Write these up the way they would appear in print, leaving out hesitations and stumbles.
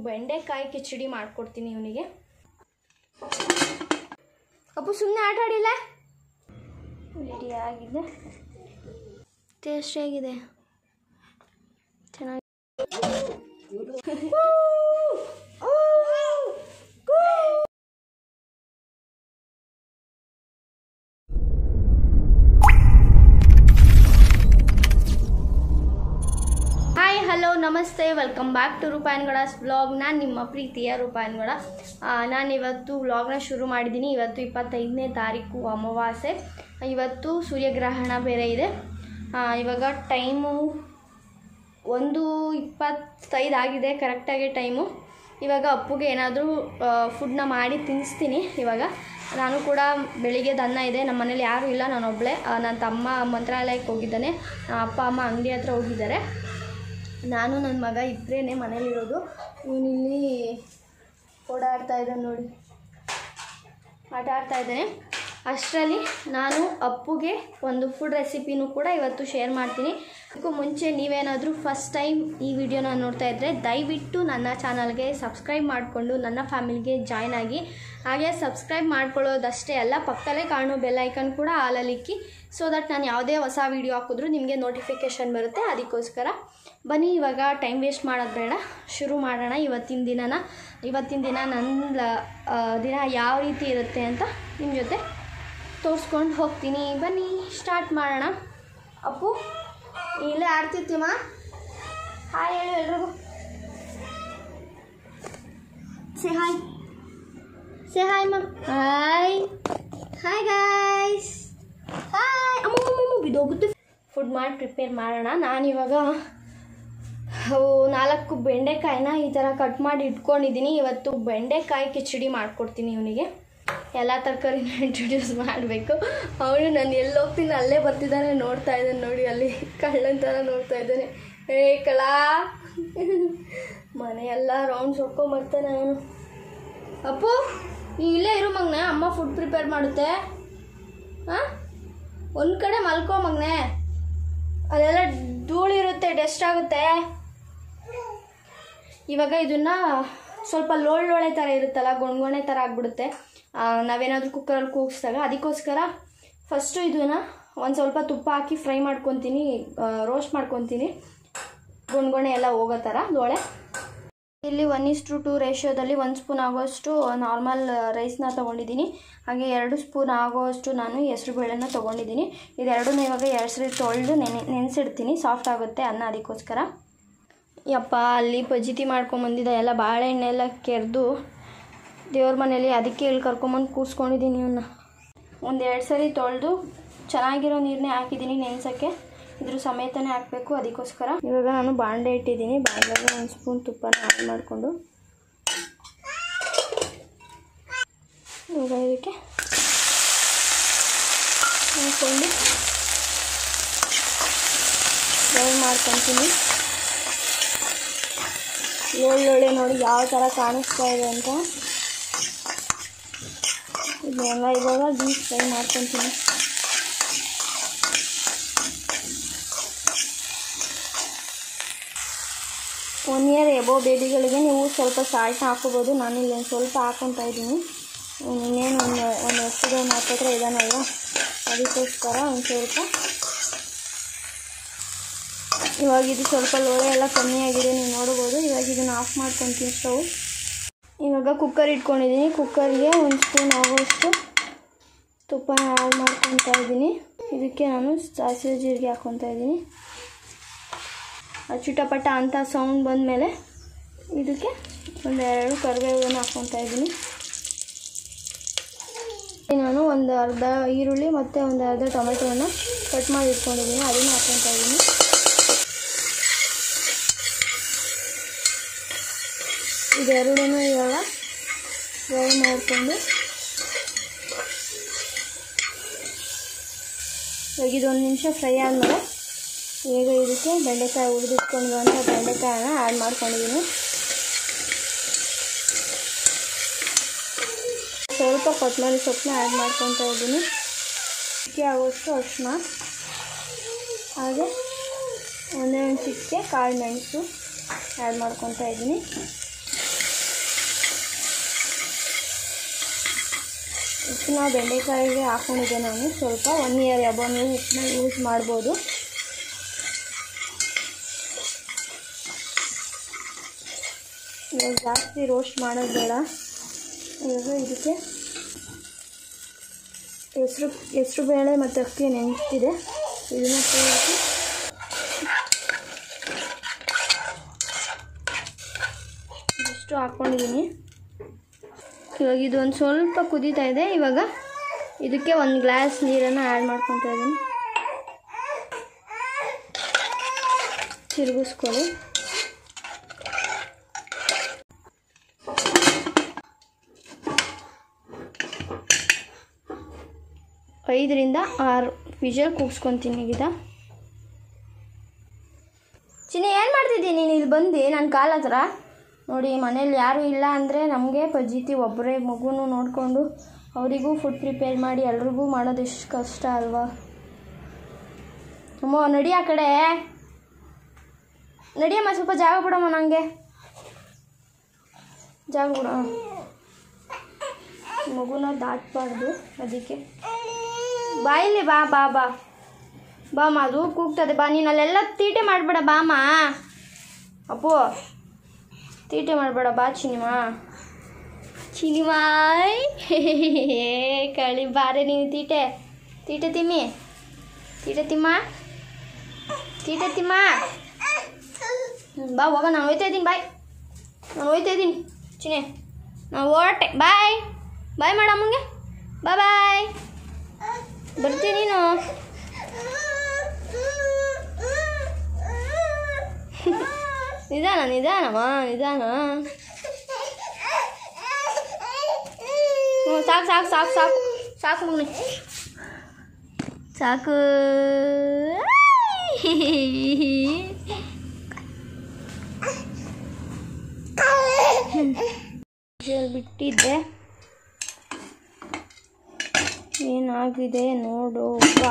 ಬೆಂಡೆಕಾಯಿ ಕಿಚಡಿ ಮಾಡ್ಕೊಡ್ತೀನಿ ಇವನಿಗೆ. ಅಪ್ಪು ಸುಮ್ಮನೆ ಆಟ ಆಡಿಲ್ಲ. ರೆಡಿ ಆಗಿದೆ, ಟೇಸ್ಟಿಯಾಗಿದೆ, ಚೆನ್ನಾಗಿ. ಹಾಯ್, ಹಲೋ, ನಮಸ್ತೆ, welcome back to Roopa N Gowda's vlog. ನಾನು ನಿಮ್ಮ ಪ್ರೀತಿಯ ರೂಪಾ ಎನ್ ಗೌಡ. ನಾನು ಇವತ್ತು ವ್ಲಾಗ್ನ ಶುರು ಮಾಡಿದ್ದೀನಿ. ಇವತ್ತು 25ನೇ ತಾರೀಕು ಅಮಾವಾಸ್ಯೆ. ಇವತ್ತು ಸೂರ್ಯಗ್ರಹಣ ಬೇರೆ ಇದೆ. ಇವಾಗ ಟೈಮು 1:25 ಆಗಿದೆ ಕರೆಕ್ಟಾಗಿ ಟೈಮು. ಇವಾಗ ಅಪ್ಪುಗೆ ಏನಾದರೂ ಫುಡ್ನ ಮಾಡಿ ತಿನ್ನಿಸ್ತೀನಿ. ಇವಾಗ ನಾನು ಕೂಡ ಬೆಳಿಗ್ಗೆ ಅನ್ನ ಇದೆ, ನಮ್ಮ ಮನೇಲಿ ಯಾರೂ ಇಲ್ಲ, ನಾನೊಬ್ಬಳೇ. ನನ್ನ ತಮ್ಮ ಮಂತ್ರಾಲಯಕ್ಕೆ ಹೋಗಿದ್ದಾನೆ, ಅಪ್ಪ ಅಮ್ಮ ಅಂಗಡಿ ಹತ್ರ ಹೋಗಿದ್ದಾರೆ. ನಾನು ನನ್ನ ಮಗ ಇಬ್ಬರೇ ಮನೇಲಿರೋದು. ಇವನಿಲ್ಲಿ ಓಡಾಡ್ತಾ ಇದ್ದಾನೆ ನೋಡಿ, ಆಟ ಆಡ್ತಾ ಇದ್ದಾನೆ. ಅಷ್ಟರಲ್ಲಿ ನಾನು ಅಪ್ಪುಗೆ ಒಂದು ಫುಡ್ ರೆಸಿಪಿನೂ ಕೂಡ ಇವತ್ತು ಶೇರ್ ಮಾಡ್ತೀನಿ. ಅದಕ್ಕೂ ಮುಂಚೆ ನೀವೇನಾದರೂ ಫಸ್ಟ್ ಟೈಮ್ ಈ ವಿಡಿಯೋನ ನೋಡ್ತಾ ಇದ್ದರೆ ದಯವಿಟ್ಟು ನನ್ನ ಚಾನಲ್ಗೆ ಸಬ್ಸ್ಕ್ರೈಬ್ ಮಾಡಿಕೊಂಡು ನನ್ನ ಫ್ಯಾಮಿಲಿಗೆ ಜಾಯ್ನ್ ಆಗಿ. ಹಾಗೆ ಸಬ್ಸ್ಕ್ರೈಬ್ ಮಾಡ್ಕೊಳ್ಳೋದಷ್ಟೇ ಅಲ್ಲ, ಪಕ್ಕದಲ್ಲೇ ಕಾಣೋ ಬೆಲ್ ಐಕನ್ ಕೂಡ ಆಲಲ್ಲಿಕ್ಕಿ, ಸೊ ದಟ್ ನಾನು ಯಾವುದೇ ಹೊಸ ವೀಡಿಯೋ ಹಾಕಿದ್ರೂ ನಿಮಗೆ ನೋಟಿಫಿಕೇಷನ್ ಬರುತ್ತೆ. ಅದಕ್ಕೋಸ್ಕರ ಬನ್ನಿ, ಇವಾಗ ಟೈಮ್ ವೇಸ್ಟ್ ಮಾಡೋದು ಬೇಡ, ಶುರು ಮಾಡೋಣ. ಇವತ್ತಿನ ದಿನ ನನ್ನ ದಿನ ಯಾವ ರೀತಿ ಇರುತ್ತೆ ಅಂತ ನಿಮ್ಮ ಜೊತೆ ತೋರಿಸ್ಕೊಂಡು ಹೋಗ್ತೀನಿ. ಬನ್ನಿ ಸ್ಟಾರ್ಟ್ ಮಾಡೋಣ. ಅಪ್ಪು ಇಲ್ಲೇ ಆಡ್ತಿರ್ತೀಮ. ಹಾಯ್ ಹೇಳು ಎಲ್ರಿಗೂ. ಸೇ ಹಾಯ್, ಸೇ ಹಾಯ್ ಮಗ. Hi hi guys, hi. ಅಮ್ಮ ಬಿದ್ದೋಗುತ್ತೆ. ಫುಡ್ ಮಾಡಿ ಪ್ರಿಪೇರ್ ಮಾಡೋಣ. ನಾನಿವಾಗ 4 ಬೆಂಡೆಕಾಯಿನ ಈ ಥರ ಕಟ್ ಮಾಡಿ ಇಟ್ಕೊಂಡಿದ್ದೀನಿ. ಇವತ್ತು ಬೆಂಡೆಕಾಯಿ ಕಿಚಡಿ ಮಾಡಿಕೊಡ್ತೀನಿ ಇವನಿಗೆ. ಎಲ್ಲ ತರಕಾರಿನ ಇಂಟ್ರೊಡ್ಯೂಸ್ ಮಾಡಬೇಕು. ಅವನು ನಾನು ಎಲ್ಲಿ ಹೋಗ್ತೀನಿ ಅಲ್ಲೇ ಬರ್ತಿದ್ದಾನೆ, ನೋಡ್ತಾ ಇದ್ದಾನೆ ನೋಡಿ, ಅಲ್ಲಿ ಕಳ್ಳನ ಥರ ನೋಡ್ತಾ ಇದ್ದಾನೆ. ಏ ಕಳ, ಮನೆಯೆಲ್ಲ ರೌಂಡ್ಸ್ ಹೊಡ್ಕೊಂಬರ್ತಾನೆ ಅವನು. ಅಪ್ಪು ನೀ ಇಲ್ಲೇ ಇರು ಮಗನೇ, ಅಮ್ಮ ಫುಡ್ ಪ್ರಿಪೇರ್ ಮಾಡುತ್ತೆ. ಹಾಂ, ಒಂದು ಕಡೆ ಮಲ್ಕೋ ಮಗನೇ, ಅದೆಲ್ಲ ಧೂಳಿರುತ್ತೆ, ಡಸ್ಟ್ ಆಗುತ್ತೆ. ಇವಾಗ ಇದನ್ನು ಸ್ವಲ್ಪ ಲೋಳೆ ಥರ ಇರುತ್ತಲ್ಲ, ಗೊಣಗೊಣೆ ಥರ ಆಗಿಬಿಡುತ್ತೆ ನಾವೇನಾದರೂ ಕುಕ್ಕರಲ್ಲಿ ಕೂಗಿಸಿದಾಗ. ಅದಕ್ಕೋಸ್ಕರ ಫಸ್ಟು ಇದನ್ನು ಒಂದು ಸ್ವಲ್ಪ ತುಪ್ಪ ಹಾಕಿ ಫ್ರೈ ಮಾಡ್ಕೊತೀನಿ, ರೋಸ್ಟ್ ಮಾಡ್ಕೊತೀನಿ, ಗೊಣಗೊಣೆ ಎಲ್ಲ ಹೋಗೋ ಥರ ಲೋಳೆ. ಇಲ್ಲಿ 1:2 ರೇಷಿಯೋದಲ್ಲಿ 1 ಸ್ಪೂನ್ ಆಗೋಷ್ಟು ನಾರ್ಮಲ್ ರೈಸ್ನ ತೊಗೊಂಡಿದ್ದೀನಿ. ಹಾಗೆ 2 ಸ್ಪೂನ್ ಆಗೋಷ್ಟು ನಾನು ಹೆಸರು ಬೇಳೆನ ತೊಗೊಂಡಿದ್ದೀನಿ. ಇದೆರಡನ್ನೂ ಇವಾಗ 2 ಸರಿ ತೊಳೆದು ನೆನೆಸಿಡ್ತೀನಿ, ಸಾಫ್ಟ್ ಆಗುತ್ತೆ ಅನ್ನ. ಅದಕ್ಕೋಸ್ಕರ ಯಪ್ಪ ಅಲ್ಲಿ ಪಜಿತಿ ಮಾಡ್ಕೊಂಬಂದಿದ್ದ, ಎಲ್ಲ ಬಾಳೆಹಣ್ಣೆ ಎಲ್ಲ ಕೆರೆದು ದೇವ್ರ ಮನೇಲಿ, ಅದಕ್ಕೆ ಇಲ್ಲಿ ಕರ್ಕೊಂಬಂದು ಕೂರಿಸ್ಕೊಂಡಿದ್ದೀನಿ ಇವನ್ನ. 1-2 ಸರಿ ತೊಳೆದು ಚೆನ್ನಾಗಿರೋ ನೀರನ್ನೇ ಹಾಕಿದ್ದೀನಿ ನೆನೆಸೋಕ್ಕೆ, ಇದ್ರ ಸಮೇತನೇ ಹಾಕಬೇಕು. ಅದಕ್ಕೋಸ್ಕರ ಇವಾಗ ನಾನು ಬಾಂಡೆ ಇಟ್ಟಿದ್ದೀನಿ. ಬಾಂಡೆಗೆ 1 ಸ್ಪೂನ್ ತುಪ್ಪನ ಆಡ್ ಮಾಡಿಕೊಂಡು ಇವಾಗ ಇದಕ್ಕೆ ಹಾಕ್ಕೊಂಡು ಫ್ರೈ ಮಾಡ್ಕೊತೀನಿ. ಒಳ್ಳೊಳ್ಳೆ ನೋಡಿ ಯಾವ ಥರ ಕಾಣಿಸ್ತಾ ಇದೆ ಅಂತ. ಇದನ್ನೆಲ್ಲ ಇವಾಗ ಡೀಪ್ ಫ್ರೈ ಮಾಡ್ಕೊತೀನಿ. ಒನ್ ಇಯರ್ ಎಬೋ ಬೇಬಿಗಳಿಗೆ ನೀವು ಸ್ವಲ್ಪ ಸಾಲ್ಟ್ನ ಹಾಕೋಬೋದು. ನಾನಿಲ್ಲಿ ಒಂದು ಸ್ವಲ್ಪ ಹಾಕ್ಕೊತಾ ಇದ್ದೀನಿ. ಇನ್ನೇನು ಒಂದು ವರ್ಷದ ಮಾತ್ರ ಇದಾನಲ್ವ, ಅದಕ್ಕೋಸ್ಕರ ಒಂದು ಸ್ವಲ್ಪ. ಇವಾಗ ಇದು ಸ್ವಲ್ಪ ಲೋಳೆ ಎಲ್ಲ ಕಮ್ಮಿ ಆಗಿದೆ, ನೀವು ನೋಡ್ಬೋದು. ಇವಾಗ ಇದನ್ನು ಆಫ್ ಮಾಡ್ಕೊತೀನಿ ಸ್ಟವ್. ಇವಾಗ ಕುಕ್ಕರ್ ಇಟ್ಕೊಂಡಿದ್ದೀನಿ. ಕುಕ್ಕರ್ಗೆ 1 ಸ್ಪೂನ್ ಆಗೋಷ್ಟು ತುಪ್ಪನ ಆಡ್ ಮಾಡ್ಕೊತಾ ಇದ್ದೀನಿ. ಇದಕ್ಕೆ ನಾನು ಸಾಸಿವೆ ಜೀರಿಗೆ ಹಾಕ್ಕೊತಾ ಇದ್ದೀನಿ. ಚಿಟಪಟ ಅಂತ ಸೌಂಡ್ ಬಂದಮೇಲೆ ಇದಕ್ಕೆ 1-2 ಕರಿಬೇವನ್ನು ಹಾಕ್ಕೊತಾ ಇದ್ದೀನಿ. ನಾನು ಒಂದು ಅರ್ಧ ಈರುಳ್ಳಿ ಮತ್ತು ಒಂದು ಅರ್ಧ ಟೊಮೆಟೊವನ್ನು ಕಟ್ ಮಾಡಿ ಇಟ್ಕೊಂಡಿದ್ದೀನಿ, ಅದನ್ನು ಹಾಕ್ಕೊತಾ ಇದ್ದೀನಿ. ಇದೆರಡೂ ಇವಾಗ ಫ್ರೈ ಮಾಡಿಕೊಂಡು ಇವಾಗ ಇದೊಂದು ನಿಮಿಷ ಫ್ರೈ ಆದಮೇಲೆ ಈಗ ಇದಕ್ಕೆ ಬೆಂಡೆಕಾಯಿ ಹುರಿದಿಟ್ಕೊಂಡಿರುವಂಥ ಬೆಂಡೆಕಾಯನ್ನ ಆ್ಯಡ್ ಮಾಡ್ಕೊಂಡಿದ್ದೀನಿ. ಸ್ವಲ್ಪ ಕೊತ್ತಂಬರಿ ಸೊಪ್ಪನ್ನ ಆ್ಯಡ್ ಮಾಡ್ಕೊತಾ ಇದ್ದೀನಿ. ಚಿಕ್ಕೆ ಆಗೋಷ್ಟು ಅರಿಶಿನ, ಹಾಗೆ ಒಂದೇ ಒಂದು ಚಿಕ್ಕೆ ಕಾಳು ಮೆಣಸು ಆ್ಯಡ್ ಮಾಡ್ಕೊತಾ ಇದ್ದೀನಿ. ಉಪ್ಪನ್ನ ಬೆಂಡೆಕಾಯಿಗೆ ಹಾಕ್ಕೊಂಡಿದ್ದೆ ನಾನು ಸ್ವಲ್ಪ 1 ಇಯರ್ ಅಬೌವ್ ನೀವು ಉಪ್ಪನ್ನ ಯೂಸ್ ಮಾಡ್ಬೋದು. ಇವಾಗ ಜಾಸ್ತಿ ರೋಸ್ಟ್ ಮಾಡೋದು ಬೇಡ. ಇವಾಗ ಇದಕ್ಕೆ ಹೆಸರು ಬೇಳೆ ಮತ್ತು ಅಕ್ಕಿ ನೆನೆಸ್ತಿದೆ, ಇದನ್ನು ಸೇರಿಸಿ ಇಷ್ಟು ಹಾಕ್ಕೊಂಡಿದ್ದೀನಿ. ಇವಾಗ ಇದು ಒಂದು ಸ್ವಲ್ಪ ಕುದೀತಾ ಇದೆ. ಇವಾಗ ಇದಕ್ಕೆ 1 ಗ್ಲಾಸ್ ನೀರನ್ನು ಆ್ಯಡ್ ಮಾಡ್ಕೊತಾ ಇದ್ದೀನಿ. ತಿರುಗಿಸ್ಕೊಳ್ಳಿ. ಐದರಿಂದ 6 ವಿಷಲ್ ಕೂಗಿಸ್ಕೊತೀನಿ. ಈಗ ಚಿನ್ನಿ ಏನು ಮಾಡ್ತಿದ್ದೀನಿ ನೀನು ಇಲ್ಲಿ ಬಂದು ನನ್ನ ಕಾಲ ಹತ್ರ? ನೋಡಿ, ಮನೇಲಿ ಯಾರೂ ಇಲ್ಲ ಅಂದರೆ ನಮಗೆ ಪಜ್ಜಿತಿ ಒಬ್ಬರೇ ಮಗುನೂ ನೋಡಿಕೊಂಡು ಅವರಿಗೂ ಫುಡ್ ಪ್ರಿಪೇರ್ ಮಾಡಿ ಎಲ್ರಿಗೂ ಮಾಡೋದು ಎಷ್ಟು ಕಷ್ಟ ಅಲ್ವಾ. ಅಮ್ಮ ನಡಿ, ಆ ಕಡೆ ನಡಿಯಮ್ಮ, ಸ್ವಲ್ಪ ಜಾಗ ಬಿಡಮ್ಮ, ನನಗೆ ಜಾಗ ಬಿಡ. ಮಗುನ ದಾಟಬಾರ್ದು, ಅದಕ್ಕೆ ಬಾಯಿಲಿ ಬಾ ಬಾ ಬಾ ಬಾಮ್ಮ, ಅದು ಕೂಗ್ತದೆ ಬಾ. ನೀನು ಅಲ್ಲೆಲ್ಲ ತೀಟೆ ಮಾಡಬೇಡ ಬಾಮ್ಮ. ಅಪ್ಪು ತೀಟೆ ಮಾಡಬೇಡ ಬಾ ಚಿನಿಮಾ. ಚಿನಿಮಾಯ್ ಕಳಿ ಬಾರೆ ನೀವು ತೀಟೆ ತೀಟೆ ತಿಮ್ಮಿ, ತೀಟೆ ತಿಮ್ಮ, ತೀಟೆ ತಿಮ್ಮ. ಬಾ ಹೋಗ, ನಾನು ಹೋಯ್ತಾ ಇದ್ದೀನಿ. ಬಾಯ್, ನಾನು ಹೋಯ್ತಾ ಇದ್ದೀನಿ ಚಿನಿ, ನಾನು ಹೊರಟೆ. ಬಾಯ್ ಬಾಯ್ ಮಾಡಮ್ಮಂಗೆ, ಬಾಯ್ ಬಾಯ್. ಬರ್ತೀನಿ ನೀನು. ನಿಧಾನ ನಿಧಾನಮ್ಮ, ನಿಧಾನ. ಸಾಕು ಸಾಕು ಸಾಕು ಸಾಕು ಸಾಕು ಮಗನೆ, ಸಾಕು. ಬಿಟ್ಟಿದ್ದೆ, ಏನಾಗಿದೆ ನೋಡು ಬಾ.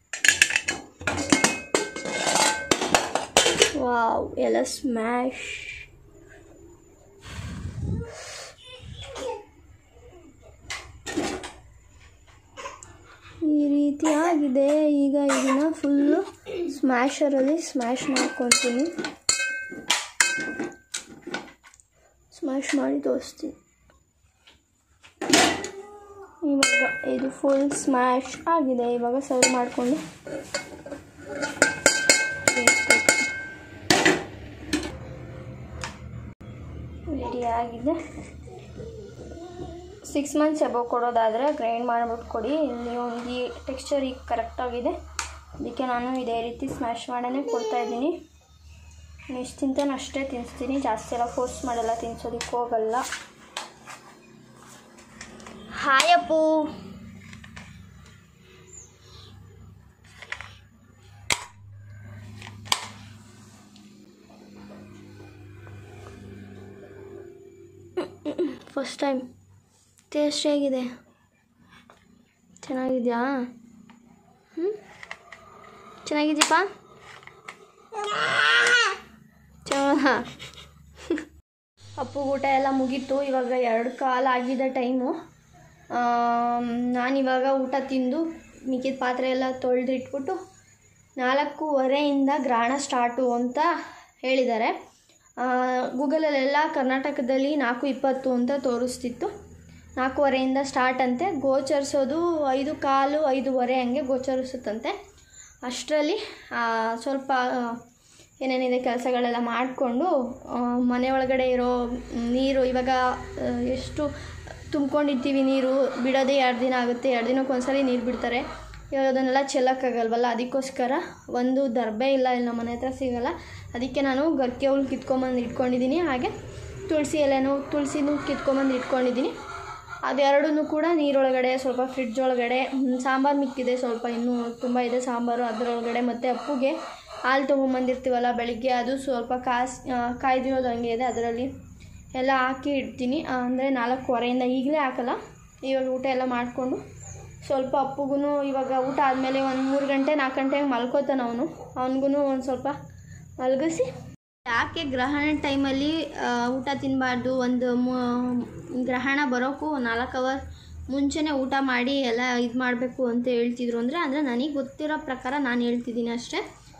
ವಾವ್, ಎಲ್ಲ ಸ್ಮ್ಯಾಶ್. ಈ ರೀತಿ ಆಗಿದೆ. ಈಗ ಇದನ್ನು ಫುಲ್ಲು ಸ್ಮ್ಯಾಶರಲ್ಲಿ ಸ್ಮ್ಯಾಶ್ ಮಾಡ್ಕೊತೀನಿ. ಸ್ಮ್ಯಾಶ್ ಮಾಡಿ ತೋರಿಸ್ತೀನಿ. ಇವಾಗ ಇದು ಫುಲ್ ಸ್ಮ್ಯಾಶ್ ಆಗಿದೆ. ಇವಾಗ ಸರ್ವ್ ಮಾಡಿಕೊಂಡು ರೆಡಿ ಆಗಿದೆ. 6 ಮಂತ್ಸ್ ಎಬೋ ಕೊಡೋದಾದರೆ ಗ್ರೈಂಡ್ ಮಾಡಿಬಿಟ್ಟು ಕೊಡಿ. ಇಲ್ಲಿ ಒಂದು ಟೆಕ್ಸ್ಚರ್ ಈಗ ಕರೆಕ್ಟಾಗಿದೆ, ಅದಕ್ಕೆ ನಾನು ಇದೇ ರೀತಿ ಸ್ಮ್ಯಾಶ್ ಮಾಡೇ ಕೊಡ್ತಾಯಿದ್ದೀನಿ. ಎಷ್ಟು ತಿಂತಾನೆ ಅಷ್ಟೇ ತಿನ್ನಿಸ್ತೀನಿ, ಜಾಸ್ತಿ ಎಲ್ಲ ಫೋರ್ಸ್ ಮಾಡಲ್ಲ, ತಿನ್ನಿಸೋದಕ್ಕೆ ಹೋಗಲ್ಲ. Hi Appu. First time taste ಹೇಗಿದೆ? ಚೆನ್ನಾಗಿದೆಯಾ? ಚೆನ್ನಾಗಿದೆಯಪ್ಪ? ಅಪ್ಪು ಊಟ ಎಲ್ಲ ಮುಗೀತು. ಇವಾಗ 2 ಕಾಲು ಆಗಿದೆ ಟೈಮು. ನಾನಿವಾಗ ಊಟ ತಿಂದು ಮಿಕ್ಕಿದ ಪಾತ್ರೆ ಎಲ್ಲ ತೊಳೆದಿಟ್ಬಿಟ್ಟು 4:15 ಗ್ರಹಣ ಸ್ಟಾರ್ಟು ಅಂತ ಹೇಳಿದ್ದಾರೆ. ಗೂಗಲಲ್ಲೆಲ್ಲ ಕರ್ನಾಟಕದಲ್ಲಿ 4:20 ಅಂತ ತೋರಿಸ್ತಿತ್ತು. 4:15 ಸ್ಟಾರ್ಟ್ ಅಂತೆ. ಗೋಚರಿಸೋದು 5:15, 5:15 ಹಂಗೆ ಗೋಚರಿಸುತ್ತಂತೆ. ಅಷ್ಟರಲ್ಲಿ ಸ್ವಲ್ಪ ಏನೇನಿದೆ ಕೆಲಸಗಳೆಲ್ಲ ಮಾಡಿಕೊಂಡು ಮನೆ ಒಳಗಡೆ ಇರೋ ನೀರು ಇವಾಗ ಎಷ್ಟು ತುಂಬ್ಕೊಂಡಿರ್ತೀವಿ, ನೀರು ಬಿಡೋದೇ 2 ದಿನ ಆಗುತ್ತೆ. 2 ದಿನಕ್ಕೊಂದ್ಸಲಿ ನೀರು ಬಿಡ್ತಾರೆ. ಇವಾಗ ಅದನ್ನೆಲ್ಲ ಚೆಲ್ಲಕ್ಕಾಗಲ್ವಲ್ಲ, ಅದಕ್ಕೋಸ್ಕರ ಒಂದು ದರ್ಬೆ ಇಲ್ಲ, ಇಲ್ಲಿ ನಮ್ಮ ಮನೆ ಹತ್ರ ಸಿಗೋಲ್ಲ. ಅದಕ್ಕೆ ನಾನು ಗರ್ಕೆ ಹುಲ್ ಕಿತ್ಕೊಂಬಂದು ಇಟ್ಕೊಂಡಿದ್ದೀನಿ. ಹಾಗೆ ತುಳಸಿ ಎಲೆನೂ ತುಳಸಿನೂ ಕಿತ್ಕೊಂಬಂದು ಇಟ್ಕೊಂಡಿದ್ದೀನಿ. ಅದೆರಡೂ ಕೂಡ ನೀರೊಳಗಡೆ, ಸ್ವಲ್ಪ ಫ್ರಿಡ್ಜ್ ಒಳಗಡೆ. ಸಾಂಬಾರು ಮಿಕ್ಕಿದೆ ಸ್ವಲ್ಪ, ಇನ್ನೂ ತುಂಬ ಇದೆ ಸಾಂಬಾರು ಅದರೊಳಗಡೆ. ಮತ್ತು ಅಪ್ಪುಗೆ ಹಾಲು ತೊಗೊಂಬಂದಿರ್ತೀವಲ್ಲ ಬೆಳಿಗ್ಗೆ, ಅದು ಸ್ವಲ್ಪ ಕಾಯ್ದಿರೋದು ಹಂಗೆ ಇದೆ, ಅದರಲ್ಲಿ ಎಲ್ಲ ಹಾಕಿ ಇಡ್ತೀನಿ. ಅಂದರೆ 4:15 ಈಗಲೇ ಹಾಕಲ್ಲ, ಇವಾಗ ಊಟ ಎಲ್ಲ ಮಾಡಿಕೊಂಡು ಸ್ವಲ್ಪ ಅಪ್ಪುಗೂ ಇವಾಗ ಊಟ ಆದಮೇಲೆ ಒಂದು 3 ಗಂಟೆ 4 ಗಂಟೆಗೆ ಮಲ್ಕೋತಾನೆ ಅವನು. ಅವನಿಗೂ ಒಂದು ಸ್ವಲ್ಪ ಮಲಗಿಸಿ. ಯಾಕೆ ಗ್ರಹಣ ಟೈಮಲ್ಲಿ ಊಟ ತಿನ್ನಬಾರ್ದು? ಒಂದು ಗ್ರಹಣ ಬರೋಕ್ಕೂ 4 ಅವರ್ ಮುಂಚೆನೇ ಊಟ ಮಾಡಿ ಎಲ್ಲ ಇದು ಮಾಡಬೇಕು ಅಂತ ಹೇಳ್ತಿದ್ರು. ಅಂದರೆ ನನಗೆ ಗೊತ್ತಿರೋ ಪ್ರಕಾರ ನಾನು ಹೇಳ್ತಿದ್ದೀನಿ ಅಷ್ಟೇ.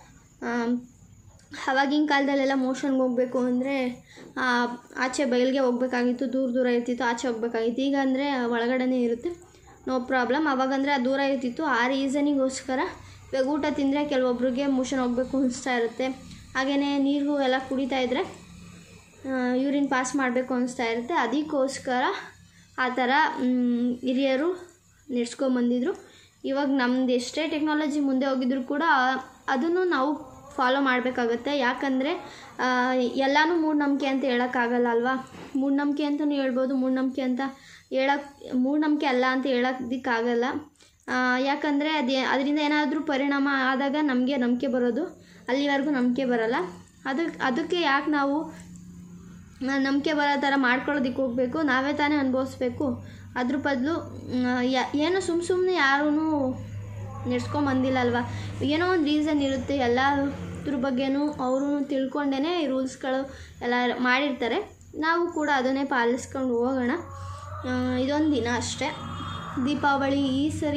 ಆವಾಗಿನ ಕಾಲದಲ್ಲೆಲ್ಲ ಮೋಷನ್ಗೆ ಹೋಗಬೇಕು ಅಂದರೆ ಆಚೆ ಬಯಲಿಗೆ ಹೋಗ್ಬೇಕಾಗಿತ್ತು, ದೂರ ಇರ್ತಿತ್ತು, ಆಚೆ ಹೋಗ್ಬೇಕಾಗಿತ್ತು. ಈಗ ಅಂದರೆ ಒಳಗಡೆನೇ ಇರುತ್ತೆ, ನೋ ಪ್ರಾಬ್ಲಮ್. ಆವಾಗಂದರೆ ದೂರ ಇರ್ತಿತ್ತು. ಆ ರೀಸನಿಗೋಸ್ಕರ ಇವಾಗ ಊಟ ತಿಂದರೆ ಕೆಲವೊಬ್ರಿಗೆ ಮೋಷನ್ ಹೋಗಬೇಕು ಅನಿಸ್ತಾ ಇರುತ್ತೆ. ಹಾಗೆಯೇ ನೀರು ಎಲ್ಲ ಕುಡಿತಾಯಿದ್ರೆ ಯೂರಿನ್ ಪಾಸ್ ಮಾಡಬೇಕು ಅನಿಸ್ತಾ ಇರುತ್ತೆ. ಅದಕ್ಕೋಸ್ಕರ ಆ ಥರ ಹಿರಿಯರು ನಡೆಸ್ಕೊಂಬಂದಿದ್ರು. ಇವಾಗ ನಮ್ದು ಎಷ್ಟೇ ಟೆಕ್ನಾಲಜಿ ಮುಂದೆ ಹೋಗಿದ್ರು ಕೂಡ ಅದನ್ನು ನಾವು ಫಾಲೋ ಮಾಡಬೇಕಾಗುತ್ತೆ. ಯಾಕಂದರೆ ಎಲ್ಲನೂ ಮೂಢನಂಬಿಕೆ ಅಂತ ಹೇಳೋಕ್ಕಾಗಲ್ಲ ಅಲ್ವಾ. ಮೂಢನಂಬಿಕೆ ಅಂತಲೂ ಹೇಳ್ಬೋದು, ಮೂಢನಂಬಿಕೆ ಅಲ್ಲ ಅಂತ ಹೇಳೋದಕ್ಕಾಗಲ್ಲ. ಯಾಕಂದರೆ ಅದರಿಂದ ಏನಾದರೂ ಪರಿಣಾಮ ಆದಾಗ ನಮಗೆ ನಂಬಿಕೆ ಬರೋದು, ಅಲ್ಲಿವರೆಗೂ ನಂಬಿಕೆ ಬರೋಲ್ಲ. ಅದಕ್ಕೆ ಯಾಕೆ ನಾವು ನಂಬಿಕೆ ಬರೋ ಥರ ಮಾಡ್ಕೊಳ್ಳೋದಕ್ಕೆ ಹೋಗಬೇಕು, ನಾವೇ ತಾನೇ ಅನುಭವಿಸ್ಬೇಕು. ಅದ್ರ ಬದಲು ಏನೋ ಸುಮ್ಮನೆ ಯಾರೂ ನಡೆಸ್ಕೊಂಬಂದಿಲ್ಲ ಅಲ್ವಾ. ಏನೋ ಒಂದು ರೀಸನ್ ಇರುತ್ತೆ, ಎಲ್ಲದ್ರ ಬಗ್ಗೆನೂ ಅವರು ತಿಳ್ಕೊಂಡೇ ಈ ರೂಲ್ಸ್ಗಳು ಎಲ್ಲ ಮಾಡಿರ್ತಾರೆ. ನಾವು ಕೂಡ ಅದನ್ನೇ ಪಾಲಿಸ್ಕೊಂಡು ಹೋಗೋಣ. ಇದೊಂದು ದಿನ ಅಷ್ಟೇ ದೀಪಾವಳಿ. ಈ ಸರಿ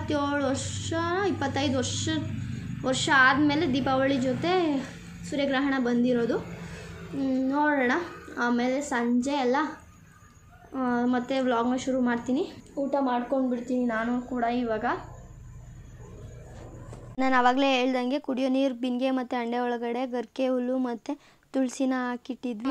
25 ವರ್ಷ ಆದಮೇಲೆ ದೀಪಾವಳಿ ಜೊತೆ ಸೂರ್ಯಗ್ರಹಣ ಬಂದಿರೋದು. ನೋಡೋಣ. ಆಮೇಲೆ ಸಂಜೆ ಎಲ್ಲ ಮತ್ತೆ ವ್ಲಾಗ್ನ ಶುರು ಮಾಡ್ತೀನಿ. ಊಟ ಮಾಡ್ಕೊಂಡು ಬಿಡ್ತೀನಿ ನಾನು ಕೂಡ. ಇವಾಗ ನಾನು ಆವಾಗಲೇ ಹೇಳ್ದಂಗೆ ಕುಡಿಯೋ ನೀರು ಬಿಂದಿಗೆ ಮತ್ತು ಅಂಡೆ ಒಳಗಡೆ ಗರ್ಕೆ ಹುಲ್ಲು ಮತ್ತು ತುಳಸಿನ ಹಾಕಿಟ್ಟಿದ್ವಿ.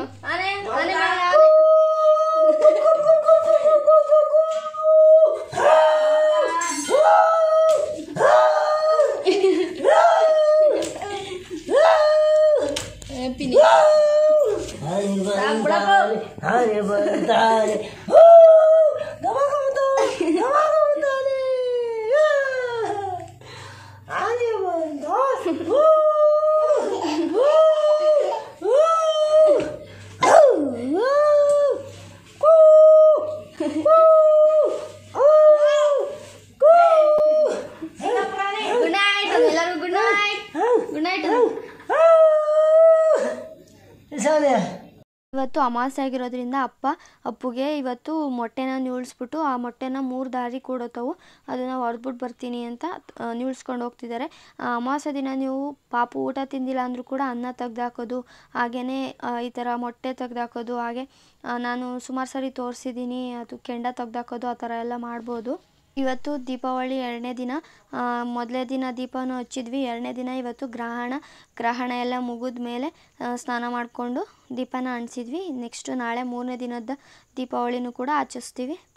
ಇವತ್ತು ಅಮಾವಾಸ್ಯೆ ಆಗಿರೋದ್ರಿಂದ ಅಪ್ಪುಗೆ ಇವತ್ತು ಮೊಟ್ಟೆನ ನ್ಯೂಳಿಸ್ಬಿಟ್ಟು ಆ ಮೊಟ್ಟೆನ 3 ದಾರಿ ಕೊಡೋತವು, ಅದನ್ನು ಹೊಡೆದ್ಬಿಟ್ಟು ಬರ್ತೀನಿ ಅಂತ ನ್ಯೂಳಿಸ್ಕೊಂಡು ಹೋಗ್ತಿದ್ದಾರೆ. ಅಮಾವಾಸ್ಯೆ ದಿನ ನೀವು ಪಾಪು ಊಟ ತಿಂದಿಲ್ಲ ಅಂದರೂ ಕೂಡ ಅನ್ನ ತೆಗ್ದಾಕೋದು, ಹಾಗೆಯೇ ಈ ಥರ ಮೊಟ್ಟೆ ತೆಗ್ದಾಕೋದು, ಹಾಗೆ ನಾನು ಸುಮಾರು ಸರಿ ತೋರಿಸಿದ್ದೀನಿ, ಅದು ಕೆಂಡ ತೆಗ್ದಾಕೋದು, ಆ ಥರ ಎಲ್ಲ ಮಾಡ್ಬೋದು. ಇವತ್ತು ದೀಪಾವಳಿ 2ನೇ ದಿನ. ಮೊದಲನೇ ದಿನ ದೀಪನೂ ಹಚ್ಚಿದ್ವಿ, 2ನೇ ದಿನ ಇವತ್ತು ಗ್ರಹಣ ಎಲ್ಲ ಮುಗಿದ ಮೇಲೆ ಸ್ನಾನ ಮಾಡಿಕೊಂಡು ದೀಪನ ಅಂಟಿಸಿದ್ವಿ. ನೆಕ್ಸ್ಟು ನಾಳೆ 3ನೇ ದಿನದ ದೀಪಾವಳಿನೂ ಕೂಡ ಆಚರಿಸ್ತೀವಿ.